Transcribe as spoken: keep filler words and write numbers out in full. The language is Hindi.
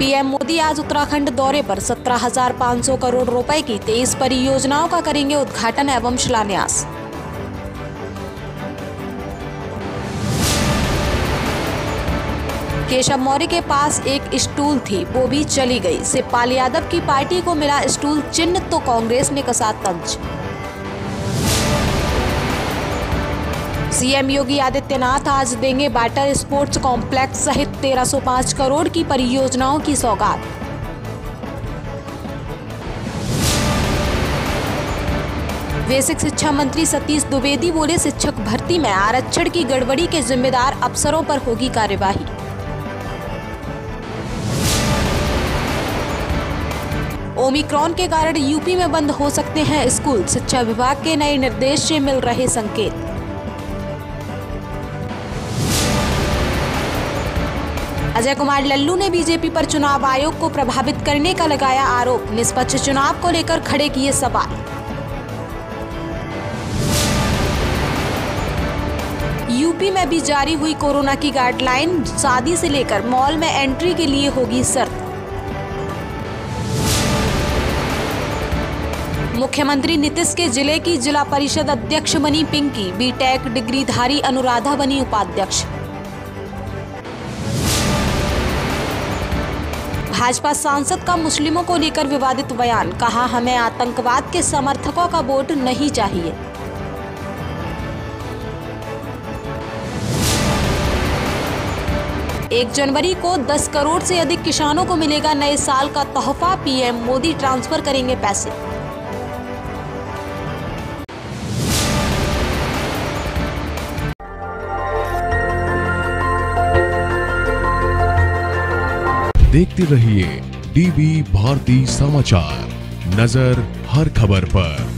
पीएम मोदी आज उत्तराखंड दौरे पर सत्रह हजार पाँच सौ करोड़ रुपए की तेईस परियोजनाओं का करेंगे उद्घाटन एवं शिलान्यास। केशव मौर्य के पास एक स्टूल थी, वो भी चली गई। शिवपाल यादव की पार्टी को मिला स्टूल चिन्ह तो कांग्रेस ने कसा तंज। सीएम योगी आदित्यनाथ आज देंगे वाटर स्पोर्ट्स कॉम्प्लेक्स सहित तेरह सौ पाँच करोड़ की परियोजनाओं की सौगात। बेसिक शिक्षा मंत्री सतीश द्विवेदी बोले, शिक्षक भर्ती में आरक्षण की गड़बड़ी के जिम्मेदार अफसरों पर होगी कार्यवाही। ओमिक्रॉन के कारण यूपी में बंद हो सकते हैं स्कूल, शिक्षा विभाग के नए निर्देश से मिल रहे संकेत। अजय कुमार लल्लू ने बीजेपी पर चुनाव आयोग को प्रभावित करने का लगाया आरोप, निष्पक्ष चुनाव को लेकर खड़े किए सवाल। यूपी में भी जारी हुई कोरोना की गाइडलाइन, शादी से लेकर मॉल में एंट्री के लिए होगी शर्त। मुख्यमंत्री नीतीश के जिले की जिला परिषद अध्यक्ष बनी पिंकी, बीटेक डिग्रीधारी अनुराधा बनी उपाध्यक्ष। भाजपा सांसद का मुस्लिमों को लेकर विवादित बयान, कहा हमें आतंकवाद के समर्थकों का वोट नहीं चाहिए। एक जनवरी को दस करोड़ से अधिक किसानों को मिलेगा नए साल का तोहफा, पीएम मोदी ट्रांसफर करेंगे पैसे। देखते रहिए डीवी भारती समाचार, नजर हर खबर पर।